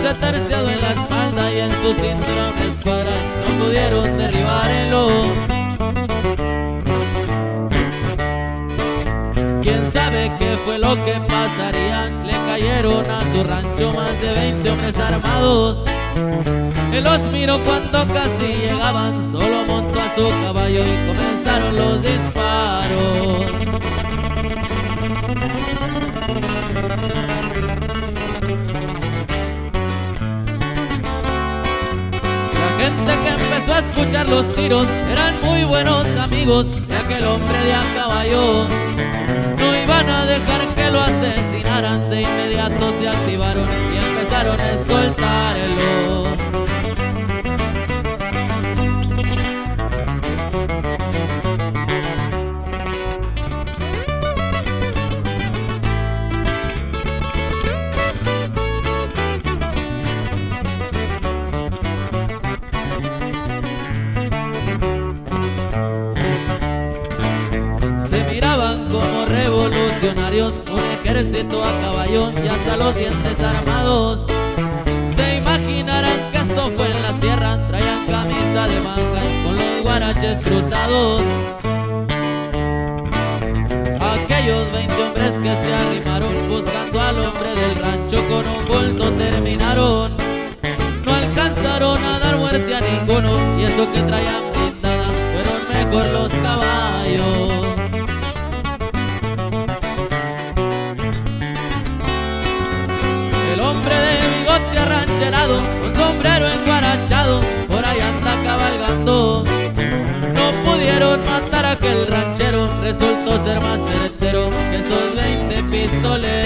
12 terciado en la espalda y en su cintura una escuadra, no pudieron derribarlo. Quién sabe qué fue lo que pasaría, le cayeron a su rancho más de 20 hombres armados. Él los miró cuando casi llegaban, solo montó a su caballo y comenzaron los disparos. La gente que empezó a escuchar los tiros eran muy buenos amigos de aquel hombre de a caballo. No iban a dejar que lo asesinaran, de inmediato se activaron y empezaron a escoltarlo. Se miraban como revolucionarios, un ejército a caballo y hasta los dientes armados. Se imaginarán que esto fue en la sierra, traían camisa de manga y con los guaraches cruzados. Aquellos 20 hombres que se arrimaron buscando al hombre del rancho con un bulto terminaron. No alcanzaron a dar muerte a ninguno y eso que traían blindadas fueron mejor los caballos. El hombre de bigote arrancherado, con sombrero enguarachado, por ahí anda cabalgando. No pudieron matar a aquel ranchero, resultó ser más certero que esos 20 pistoleros.